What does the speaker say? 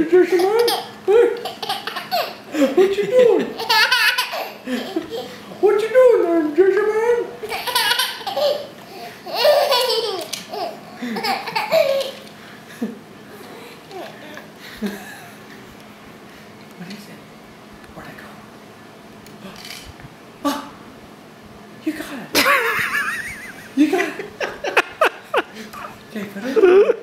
Jace man? Hey? What you doing? What you doing there, Jace man? What is it? Where'd it go? Oh! You got it! You got it! Okay, put it.